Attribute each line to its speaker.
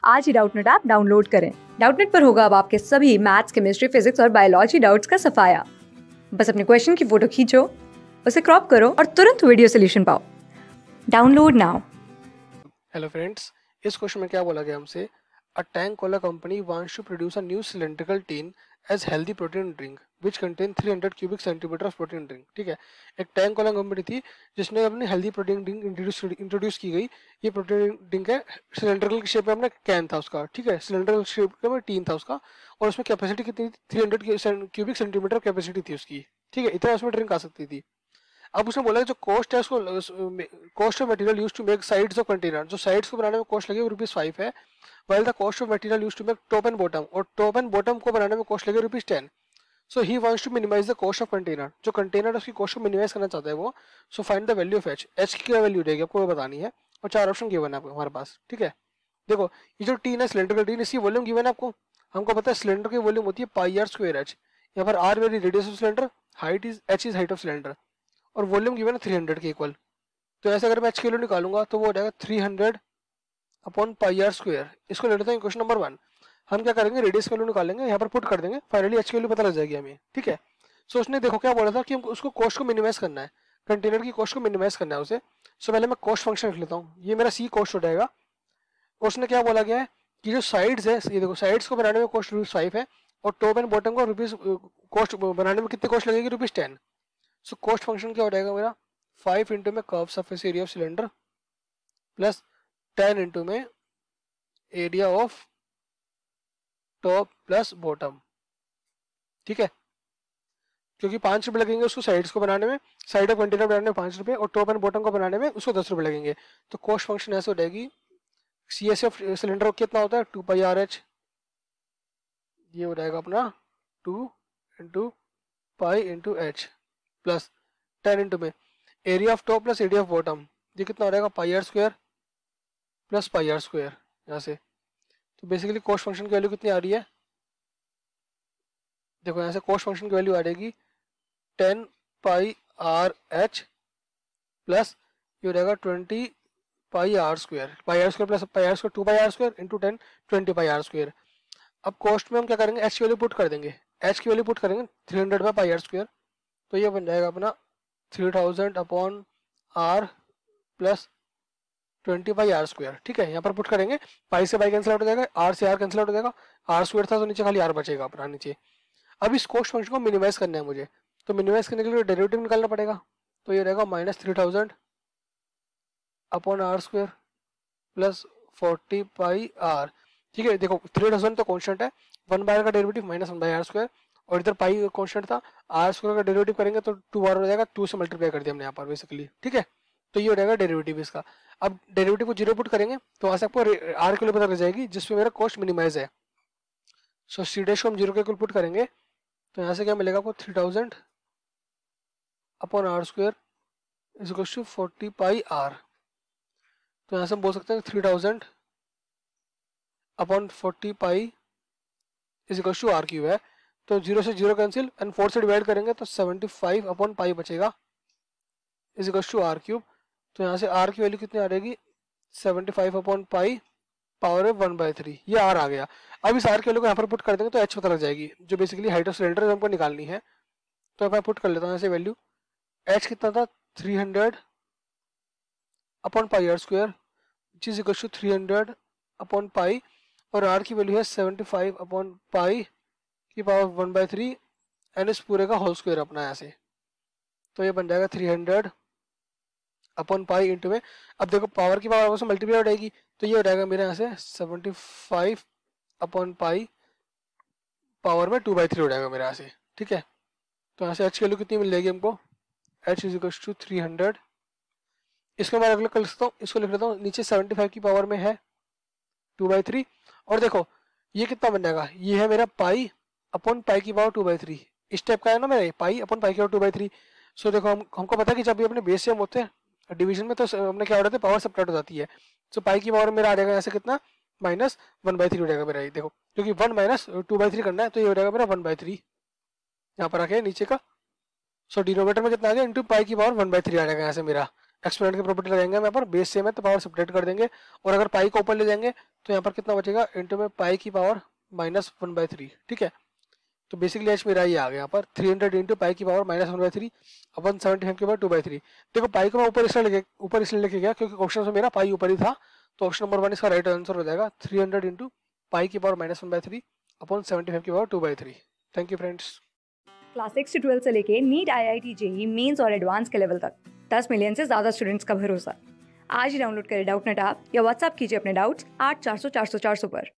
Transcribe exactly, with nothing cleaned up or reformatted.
Speaker 1: आज ही Doubtnut app download करें। डाउटनेट पर होगा अब आपके सभी मैथ्स, केमिस्ट्री, फिजिक्स और बायोलॉजी डाउट्स का सफाया। बस अपने क्वेश्चन की फोटो खींचो, उसे क्रॉप करो और तुरंत वीडियो सोल्यूशन पाओ। Download now.
Speaker 2: हेलो फ्रेंड्स, इस क्वेश्चन में क्या बोला गया हमसे? A tank cola company wants to produce a new cylindrical tin as healthy protein drink which contain three hundred cubic centimeter of protein drink. ठीक है, एक टैंक कोला कंपनी थी जिसने अपनी healthy protein drink introduce introduce की गई। ये protein drink है, सिलेंड्रिकल की शेप में अपना कैन था उसका। ठीक है, सिलेंड्रिकल शेप में टीन था उसका और उसमें कैपेसिटी कितनी थी? Three hundred cubic centimeter capacity थी उसकी। ठीक है, इतना उसमें ड्रिंक आ सकती थी। अब उसने बोला कि जो कॉस्ट है उसको, cost of material use to make sides of container, जो साइड्स को बनाने में कॉस्ट लगे वो रुपीज फाइव है, while the cost of material use to make top and bottom, और टॉप एंड बॉटम को बनाने में कॉस्ट लगे rupees ten. So he wants to minimise the cost of container, जो कंटेनर उसकी कॉस्ट को मिनिमाइज करना चाहता है वो। So find the value of H. H की क्या वैल्यू रहेगी आपको वो बतानी है, और चार ऑप्शन गिवन है आपको हमारे पास। ठीक है, देखो ये जो टीन है सिलेंडर का टीन, इसकी वॉल्यूम गिवन है आपको। हमको पता है सिलेंडर की वॉल्यूम होती है पाई आर स्क्वायर एच। यहाँ पर आर मेरी radius of cylinder, height is H is height of cylinder, और वॉल्यूम गिवन है थ्री हंड्रेड के इक्वल। तो ऐसे अगर मैं एच किलो निकालूंगा तो वो हो जाएगा three hundred upon pi R square. इसको ले लेते हैं क्वेश्चन नंबर वन। हम क्या करेंगे, रेडियस वैल्यू निकालेंगे, यहाँ पर पुट कर देंगे, फाइनली एच की वैल्यू पता लग जाएगी हमें। ठीक है, सो उसने देखो क्या बोला था कि हमको उसको कॉस्ट को मिनिमाइज करना है, कंटेनर की कॉस्ट को मिनिमाइज करना है उसे। सो पहले मैं कॉस्ट फंक्शन लिख लेता हूँ, ये मेरा सी कॉस्ट हो जाएगा। उसने क्या बोला गया है कि जो साइड्स है, ये देखो साइड्स को बनाने में कॉस्ट रुपीज फाइव है, और टॉप एंड बॉटम को रुपीज कॉस्ट बनाने में कितनी कॉस्ट लगेगी? Rupees ten. So cost function क्या हो जाएगा मेरा? फाइव इंटू में curve surface area of cylinder plus ten into में area of top plus bottom. ठीक है, क्योंकि पांच रुपए लगेंगे उसको साइड्स को बनाने में, साइड ऑफ कंटेनर बनाने में पांच रुपए, और टॉप एंड बॉटम को बनाने में उसको दस रुपए लगेंगे। तो कॉस्ट फंक्शन ऐसे हो जाएगी, सी एस एफ सिलेंडर कितना होता है? Two pi R H. ये हो जाएगा अपना two into pi into H plus ten into में area of top plus area of bottom, ये कितना हो जाएगा? Pi R square plus pi R square यहाँ से। तो बेसिकली कॉस्ट फंक्शन की वैल्यू कितनी आ रही है? देखो यहाँ से कॉस्ट फंक्शन की वैल्यू आ जाएगी ten pi R H plus ये हो जाएगा twenty pi R square, pi R square plus pi R square, two pi R square into ten, twenty pi R square. अब कॉस्ट में हम क्या करेंगे, एच की वैल्यू पुट कर देंगे। एच की वैल्यू पुट करेंगे three hundred by pi R square, तो ये बन जाएगा अपना three thousand upon R plus twenty by R square. ठीक है, यहाँ पर पुट करेंगे, पाई से पाई कैंसिल आउट हो जाएगा, आर से आर कैंसिल आउट हो जाएगा, आर स्क्वायर था तो नीचे खाली आर बचेगा अपना नीचे। अब इस कॉस्ट फंक्शन को मिनिमाइज करना है मुझे, तो मिनिमाइज करने के लिए डेरिवेटिव निकालना पड़ेगा। तो ये रहेगा minus three thousand upon R square plus forty pi R. ठीक है, देखो थ्री थाउजेंड तो कॉन्स्टेंट है, वन बाय आर का derivative minus one by R square, और इधर पाई कॉन्स्टेंट था, आर स्क्वायर का डेरिवेटिव करेंगे तो टू बार हो जाएगा, टू से मल्टीप्लाई कर दिया हमने यहाँ पर बेसिकली। ठीक है, तो ये हो जाएगा डेरिवेटिव इसका। अब डेरिवेटिव को जीरो पुट करेंगे तो वहां से आपको आर की वैल्यू पता लग जाएगी जिसमें मेरा कॉस्ट मिनिमाइज है। सो सी डैश को हम जीरो के इक्वल पुट करेंगे तो यहाँ से क्या मिलेगा आपको? Three thousand upon R square is equal to forty pi R. तो यहाँ से हम बोल सकते हैं three thousand upon forty pi is equal to R cube है। तो जीरो से जीरो कैंसिल एंड फोर से डिवाइड करेंगे तो सेवेंटी फाइव अपॉन पाई बचेगा is equal to R cube. तो यहाँ से आर की वैल्यू कितनी आ रहेगी? Seventy five upon pi power है वन बाई थ्री, ये आर आ गया। अब इस आर की वैल्यू को यहाँ पर पुट कर देंगे तो एच पता लग जाएगी, जो बेसिकली हाइट ऑफ सिलेंडर हमको निकालनी है। तो मैं पुट कर लेता हूँ ऐसे वैल्यू, एच कितना था? Three hundred upon pi R square which is equal to three hundred upon pi, और आर की वैल्यू है सेवेंटी फाइव अपॉन पाई की power one by three and इस पूरे का होल स्क्वायर अपना यहाँ से। तो ये बन जाएगा three hundred upon pi into में, अब देखो पावर की पावर से मल्टीप्लाई हो जाएगी, तो ये हो जाएगा मेरे यहाँ से seventy five upon pi power में टू बाई थ्री हो जाएगा मेरे यहाँ से। ठीक है, तो यहाँ से एच की वैल्यू कितनी मिल जाएगी हमको? H is equal to three hundred. इसको मैं अलग कर सकता हूँ, इसको लिख लेता हूँ, नीचे सेवेंटी फाइव की पावर में है टू बाई थ्री, और देखो ये कितना बन जाएगा? ये है मेरा पाई अपॉन पाई की पावर टू बाई थ्री, इस टाइप का है ना मेरा, पाई अपॉन पाई की power two by three. So देखो हम हमको पता है कि जब भी अपने बेस सेम होते हैं डिवीजन में तो हमने क्या हो जाता है, पावर सब्ट्रैक्ट हो जाती है। सो पाई की पावर मेरा आ जाएगा ऐसे कितना? माइनस वन बाई थ्री हो जाएगा मेरा, ये देखो क्योंकि one minus two by three करना है, तो ये हो जाएगा मेरा वन बाई थ्री यहाँ पर आके नीचे का। सो डिनोमिनेटर में कितना आ गया? इंटू पाई की पावर वन बाई थ्री आ जाएगा यहाँ से मेरा, एक्सपोनेंट की प्रॉपर्टी लगाएंगे हम यहाँ पर, बेस सेम है तो पावर सेपरेट कर देंगे, और अगर पाई को ऊपर ले जाएंगे तो यहाँ पर कितना बचेगा, इंटू में पाई की power minus one by three. ठीक है, तो बेसिकली एच मेरा ये आ गया यहाँ पर थ्री हंड्रेड इंटू पाई की power minus one by three upon seventy five के पावर टू बाई थ्री। देखो पाई को मैं ऊपर इसलिए लेके ऊपर इसलिए लेके गया क्योंकि क्वेश्चन में मेरा पाई ऊपर ही था, तो ऑप्शन नंबर वन इसका राइट आंसर हो जाएगा थ्री हंड्रेड इंटू पाई की power minus one by three upon seventy five की power two by three. Thank you friends.
Speaker 1: Class six से ट्वेल्थ से लेके NEET, I I T, JEE mains और advance के level तक दस मिलियन से ज्यादा स्टूडेंट्स का भरोसा। आज ही डाउनलोड करें डाउटनेट ऐप या व्हाट्सएप कीजिए अपने डाउट्स आठ चार सौ चार सौ चार सौ पर।